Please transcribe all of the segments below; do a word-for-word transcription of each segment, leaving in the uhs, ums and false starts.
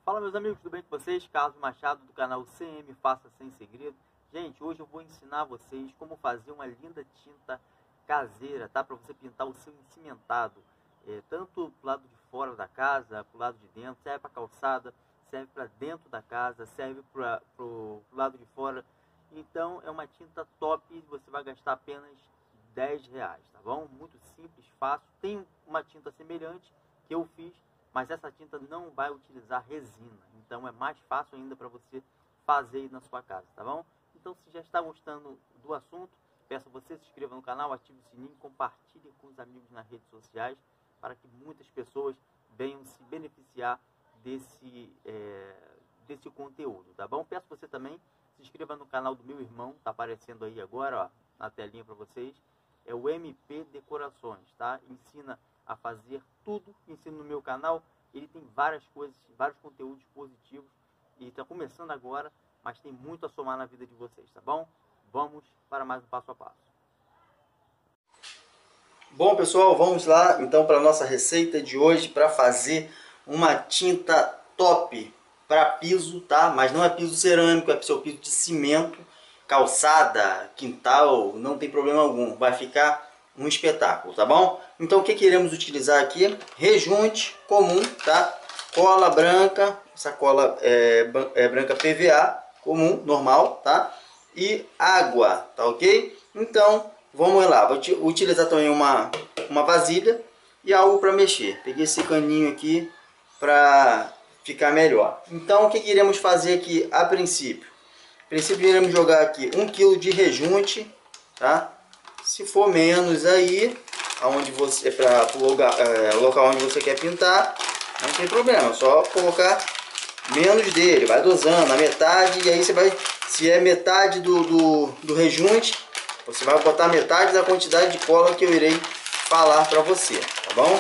Fala, meus amigos, tudo bem com vocês? Carlos Machado do canal C M Faça Sem Segredo. Gente, hoje eu vou ensinar vocês como fazer uma linda tinta caseira, tá? Para você pintar o seu encimentado, é, tanto pro lado de fora da casa, pro lado de dentro, serve para calçada, serve para dentro da casa, serve para pro lado de fora. Então é uma tinta top, você vai gastar apenas dez reais, tá bom? Muito simples, fácil. Tem uma tinta semelhante que eu fiz, mas essa tinta não vai utilizar resina, então é mais fácil ainda para você fazer aí na sua casa, tá bom? Então, se já está gostando do assunto, peço a você se inscreva no canal, ative o sininho, compartilhe com os amigos nas redes sociais, para que muitas pessoas venham se beneficiar desse, é, desse conteúdo, tá bom? Peço você também se inscreva no canal do meu irmão, tá aparecendo aí agora, ó, na telinha para vocês, é o M P Decorações, tá? Ensina a fazer tudo, ensino no meu canal. Ele tem várias coisas, vários conteúdos positivos e está começando agora, mas tem muito a somar na vida de vocês, tá bom? Vamos para mais um passo a passo. Bom, pessoal, vamos lá então para a nossa receita de hoje para fazer uma tinta top para piso, tá? Mas não é piso cerâmico, é seu piso de cimento, calçada, quintal, não tem problema algum, vai ficar um espetáculo, tá bom? Então o que que iremos utilizar aqui? Rejunte comum, tá? Cola branca, essa cola é, é branca P V A comum, normal, tá? E água, tá ok? Então vamos lá, vou utilizar também uma, uma vasilha e algo para mexer. Peguei esse caninho aqui para ficar melhor. Então o que que iremos fazer aqui a princípio? A princípio iremos jogar aqui um quilo de rejunte, tá? Se for menos aí, aonde você para o lugar, é, local onde você quer pintar, não tem problema, só colocar menos dele, vai dosando a metade, e aí você vai, se é metade do, do, do rejunte, você vai botar metade da quantidade de cola que eu irei falar para você, tá bom?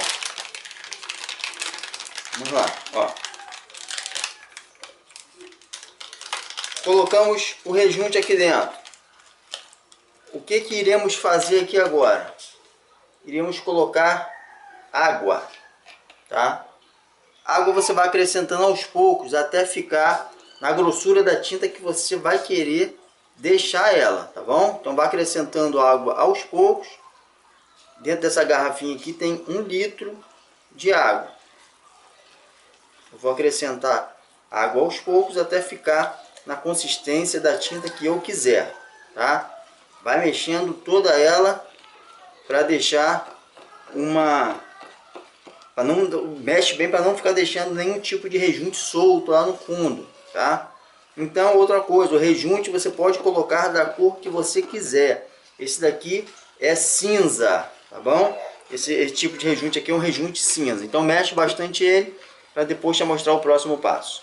Vamos lá, ó. Colocamos o rejunte aqui dentro. O que que iremos fazer aqui agora? Iremos colocar água, tá? Água você vai acrescentando aos poucos até ficar na grossura da tinta que você vai querer deixar ela, tá bom? Então vai acrescentando água aos poucos. Dentro dessa garrafinha aqui tem um litro de água. Eu vou acrescentar água aos poucos até ficar na consistência da tinta que eu quiser, tá? Vai mexendo toda ela para deixar uma... Pra não, mexe bem para não ficar deixando nenhum tipo de rejunte solto lá no fundo, tá? Então, outra coisa, o rejunte você pode colocar da cor que você quiser. Esse daqui é cinza, tá bom? Esse, esse tipo de rejunte aqui é um rejunte cinza. Então, mexe bastante ele para depois te mostrar o próximo passo.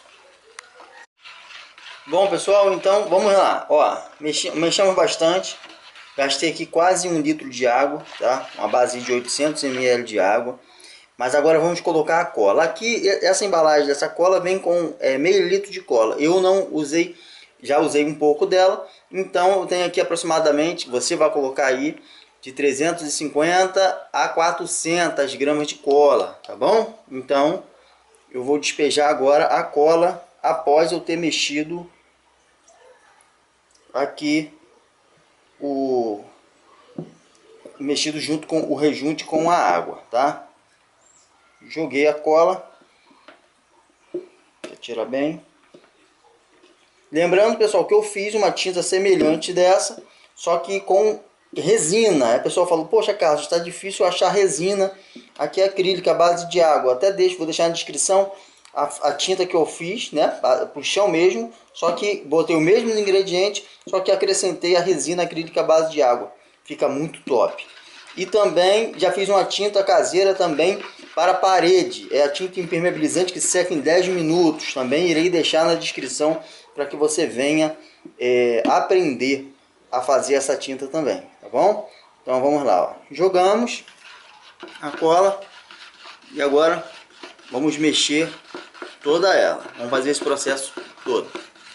Bom, pessoal, então vamos lá. Ó, mexi, mexemos bastante. Gastei aqui quase um litro de água, tá? Uma base de oitocentos mililitros de água. Mas agora vamos colocar a cola. Aqui, essa embalagem dessa cola vem com é, meio litro de cola. Eu não usei, já usei um pouco dela. Então eu tenho aqui aproximadamente, você vai colocar aí de trezentos e cinquenta a quatrocentas gramas de cola, tá bom? Então eu vou despejar agora a cola após eu ter mexido aqui o mexido junto com o rejunte com a água, tá? Joguei a cola, tira bem. Lembrando, pessoal, que eu fiz uma tinta semelhante dessa, só que com resina. A pessoa falou: poxa, Carlos, está difícil achar resina aqui é acrílica, a base de água. Até deixo, vou deixar na descrição a, a tinta que eu fiz, né, para o chão mesmo. Só que botei o mesmo ingrediente, só que acrescentei a resina acrílica à base de água. Fica muito top. E também já fiz uma tinta caseira também para parede. É a tinta impermeabilizante que seca em dez minutos. Também irei deixar na descrição para que você venha é, aprender a fazer essa tinta também, tá bom? Então vamos lá, ó. Jogamos a cola e agora vamos mexer toda ela. Vamos fazer esse processo todo.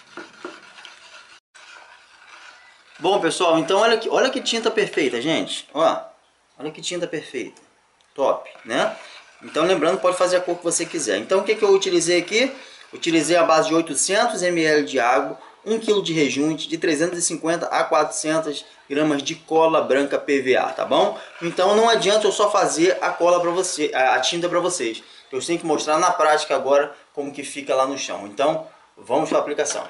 Bom, pessoal, então olha que, olha que tinta perfeita, gente. Ó, olha que tinta perfeita. Top, né? Então lembrando, pode fazer a cor que você quiser. Então o que, que eu utilizei aqui? Utilizei a base de oitocentos mililitros de água, um quilo de rejunte, de trezentos e cinquenta a quatrocentas gramas de cola branca P V A, tá bom? Então não adianta eu só fazer a cola para você, a tinta para vocês. Eu tenho que mostrar na prática agora como que fica lá no chão. Então vamos para a aplicação.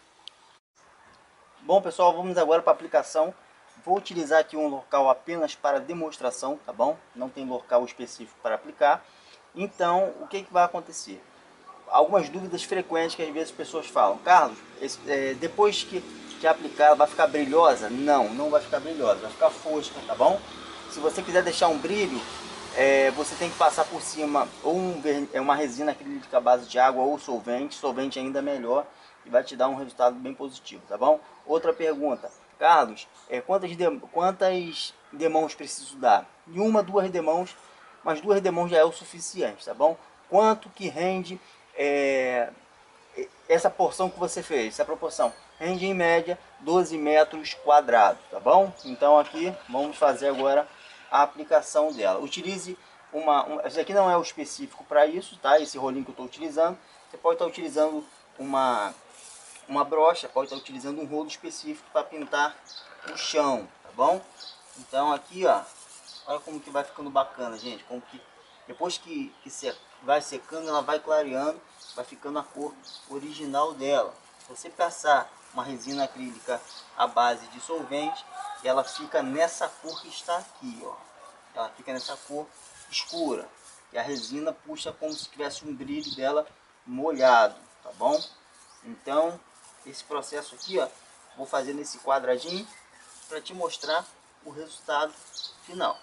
Bom pessoal, vamos agora para a aplicação. Vou utilizar aqui um local apenas para demonstração, tá bom? Não tem local específico para aplicar. Então o que, que vai acontecer? Algumas dúvidas frequentes que às vezes as pessoas falam: Carlos, esse, é, depois que, que aplicar vai ficar brilhosa? Não, não vai ficar brilhosa, vai ficar fosca, tá bom? Se você quiser deixar um brilho, é, você tem que passar por cima ou um, uma resina acrílica à base de água ou solvente, solvente ainda melhor, e vai te dar um resultado bem positivo, tá bom? Outra pergunta: Carlos, é, quantas, de, quantas demãos preciso dar? De uma, duas demãos, mas duas demãos já é o suficiente, tá bom? Quanto que rende É, essa porção que você fez, essa proporção rende em média doze metros quadrados, tá bom? Então aqui vamos fazer agora a aplicação dela. Utilize uma, um, esse aqui não é o específico para isso, tá? Esse rolinho que eu estou utilizando, você pode estar utilizando uma uma brocha, pode estar utilizando um rolo específico para pintar o chão, tá bom? Então aqui, ó, olha como que vai ficando bacana, gente, como que depois que, que se, vai secando, ela vai clareando, vai ficando a cor original dela. Se você passar uma resina acrílica à base de solvente, ela fica nessa cor que está aqui, ó. Ela fica nessa cor escura. E a resina puxa como se tivesse um brilho dela molhado, tá bom? Então, esse processo aqui, ó, vou fazer nesse quadradinho para te mostrar o resultado final.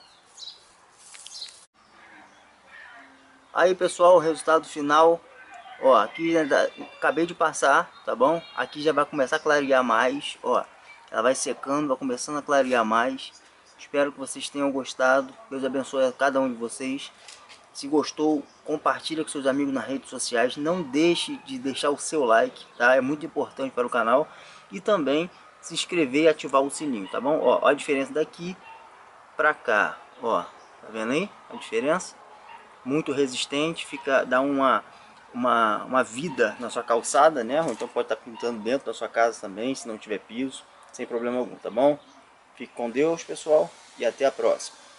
Aí pessoal, o resultado final, ó, aqui acabei de passar, tá bom? Aqui já vai começar a clarear mais, ó, ela vai secando, vai começando a clarear mais. Espero que vocês tenham gostado, Deus abençoe a cada um de vocês. Se gostou, compartilha com seus amigos nas redes sociais, não deixe de deixar o seu like, tá? É muito importante para o canal. E também se inscrever e ativar o sininho, tá bom? Ó, ó a diferença daqui pra cá, ó, tá vendo aí a diferença? Muito resistente, fica, dá uma, uma, uma vida na sua calçada, né? Ou então pode estar pintando dentro da sua casa também, se não tiver piso, sem problema algum, tá bom? Fique com Deus, pessoal, e até a próxima.